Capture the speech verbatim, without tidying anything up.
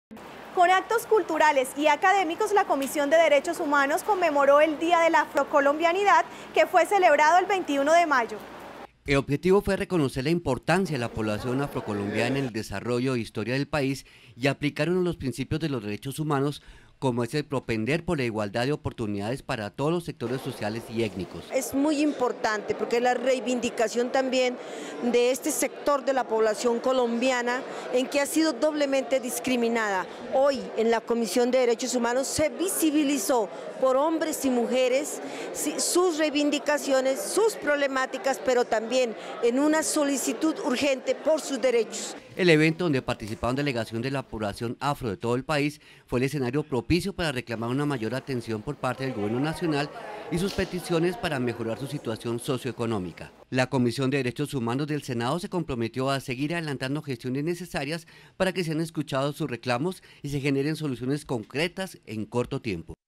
Con actos culturales y académicos, la Comisión de Derechos Humanos conmemoró el Día de la Afrocolombianidad, que fue celebrado el veintiuno de mayo. El objetivo fue reconocer la importancia de la población afrocolombiana en el desarrollo e historia del país y aplicar uno de los principios de los derechos humanos, como es el propender por la igualdad de oportunidades para todos los sectores sociales y étnicos. Es muy importante porque es la reivindicación también de este sector de la población colombiana en que ha sido doblemente discriminada. Hoy en la Comisión de Derechos Humanos se visibilizó por hombres y mujeres sus reivindicaciones, sus problemáticas, pero también en una solicitud urgente por sus derechos. El evento, donde participaron delegación de la población afro de todo el país, fue el escenario propicio para reclamar una mayor atención por parte del gobierno nacional y sus peticiones para mejorar su situación socioeconómica. La Comisión de Derechos Humanos del Senado se comprometió a seguir adelantando gestiones necesarias para que sean escuchados sus reclamos y se generen soluciones concretas en corto tiempo.